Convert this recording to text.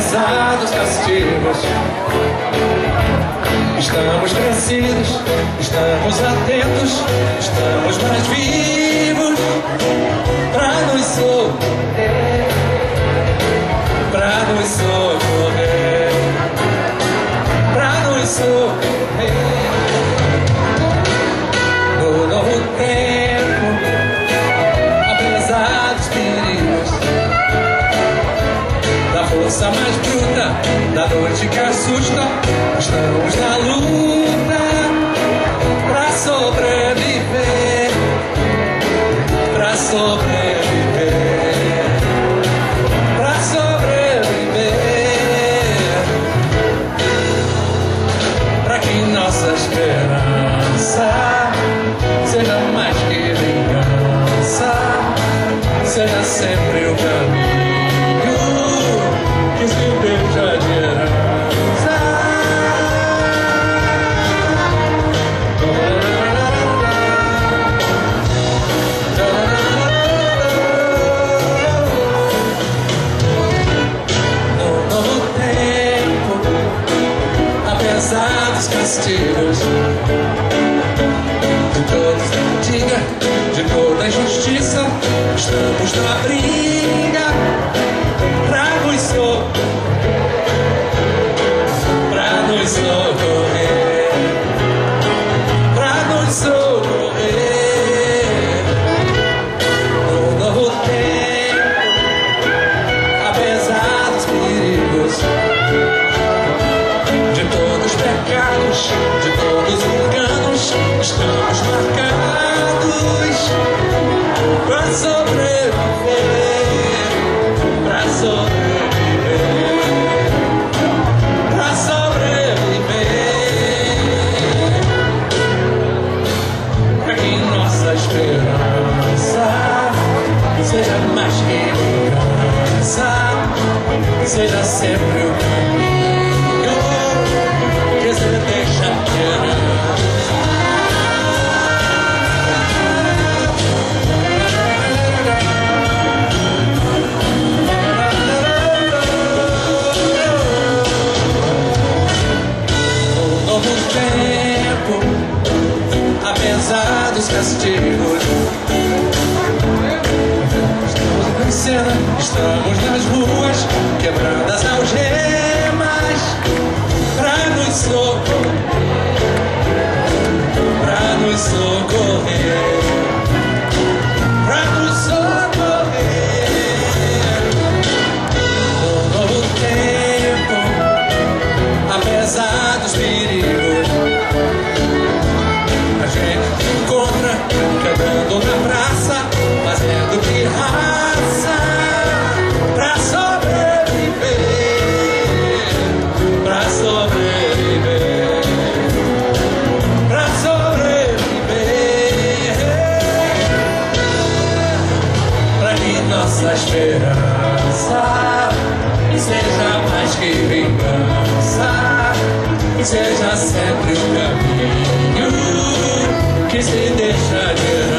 apesar dos castigos. Estamos crescidos, estamos atentos, estamos mais vivos pra nos socorrer, pra nos socorrer, pra nos socorrer. No novo tempo, apesar dos perigos, da força mais bruta, da noite que assusta, estamos na luta pra sobreviver, pra sobreviver, pra sobreviver, pra que nossa esperança seja mais que vingança, seja sempre o caminho que se deixa de herança. No novo tempo, apesar dos castigos, de toda fadiga, de toda injustiça, estamos na briga pra nos socorrer, pra nos socorrer. No novo tempo, apesar dos perigos, de todos os pecados, de todos os enganos, estamos marcados pra sobreviver, pra sobreviver, pra sobreviver, pra que nossa esperança seja mais que vingança, seja sempre o caminho que se deixa de herança. Tempo, apesar dos castigos, estamos em cena, estamos nas ruas, quebrando as algemas, pra nos socorrer, pra nos socorrer, pra nos socorrer. No novo tempo, apesar dos perigos, a gente se encontra quebrando na praça, fazendo pirraça pra sobreviver, pra sobreviver, pra sobreviver, pra que nossa esperança seja mais que vingança, seja sempre o caminho que se deixa de